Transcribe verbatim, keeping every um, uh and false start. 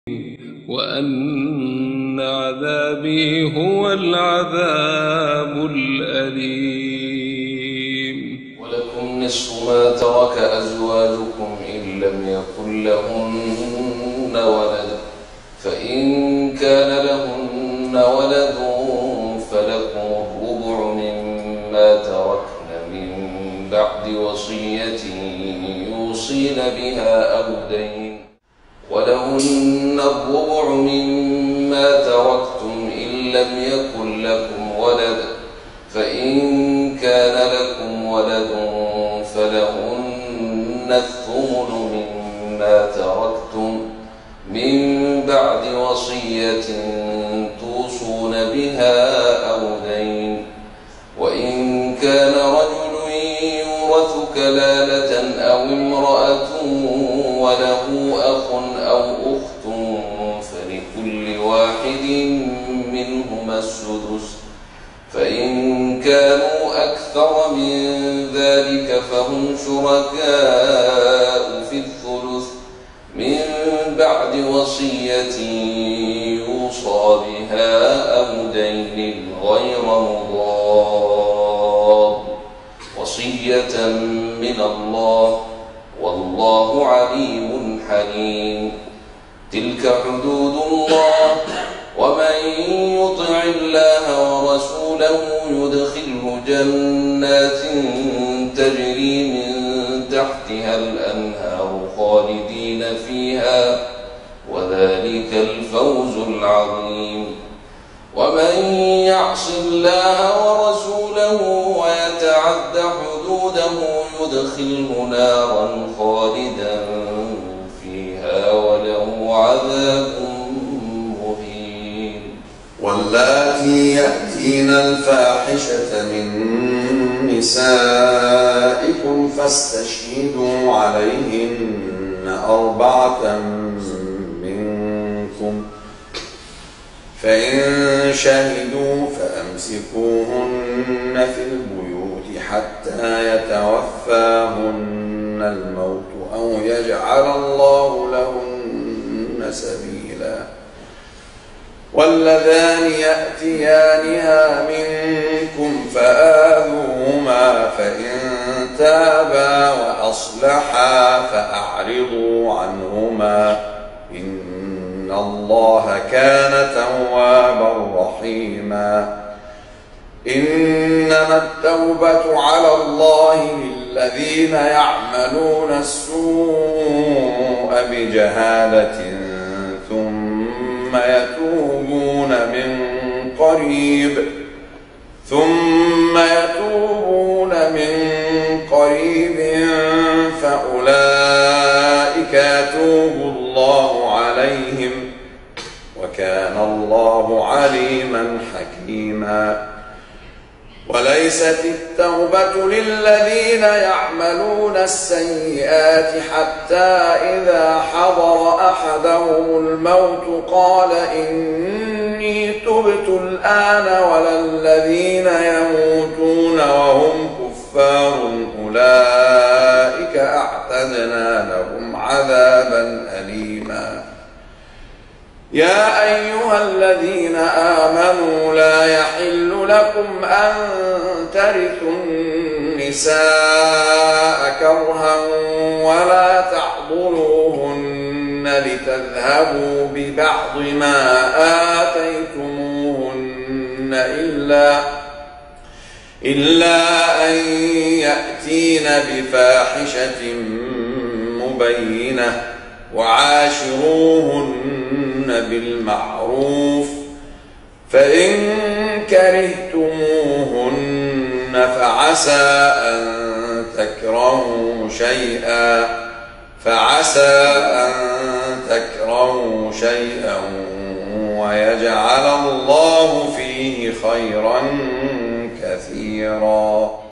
وأن عذابي هو العذاب الأليم. ولكم نصف ما ترك أزواجكم إن لم يكن لهن ولد، فإن كان لهن ولد فلكم الربع مما تركن من بعد وصية يوصين بها أو دين، ولهن الربع مما تركتم إن لم يكن لكم ولد، فإن كان لكم ولد فلهن الثمن مما تركتم من بعد وصية توصون بها أو دين، وإن كان رجل يورث كلالة أو امرأة وله أخ أو أخت فلكل واحد منهما السدس، فإن كانوا أكثر من ذلك فهم شركاء في الثلث من بعد وصية يوصى بها أو دين غير مضار، وصية من الله والله عليم حليم. تلك حدود الله، ومن يطع الله ورسوله يدخله جنات تجري من تحتها الأنهار خالدين فيها، وذلك الفوز العظيم. ومن يعص الله ورسوله ويتعد حدوده يدخله نارا خالدا فيها وله عذاب مهين. واللاتي يأتين الفاحشة من نسائكم فاستشهدوا عليهن أربعة منكم، فإن شهدوا فأمسكوهن في البيوت حتى يتوفاهن الموت أو يجعل الله لهن سبيلا. واللذان يأتيانها منكم فآذوهما، فإن تابا وأصلحا فأعرضوا عنهما، إن الله كان توابا رحيما. إنما التوبة على الله للذين يعملون السوء بجهالة ثم يتوبون من قريب ثم يتوبون من قريب فأولئك يتوب الله عليهم، وكان الله عليما حكيما. وليست التوبة للذين يعملون السيئات حتى إذا حضر أحدهم الموت قال إني تبت الآن، ولا الذين يموتون وهم كفار أولئك أعتدنا لهم عذابا أليما. يا أيها الذين آمنوا لا يحل لكم أن ترثوا النساء كرها ولا تعضلوهن لتذهبوا ببعض ما آتيتموهن إلا, إلا أن يأتين بفاحشة مبينة، وعاشروهن بالمعروف، فإن كرهتموهن فعسى أن تكرهوا شيئا فعسى أن تكرهوا شيئا ويجعل الله فيه خيرا كثيرا.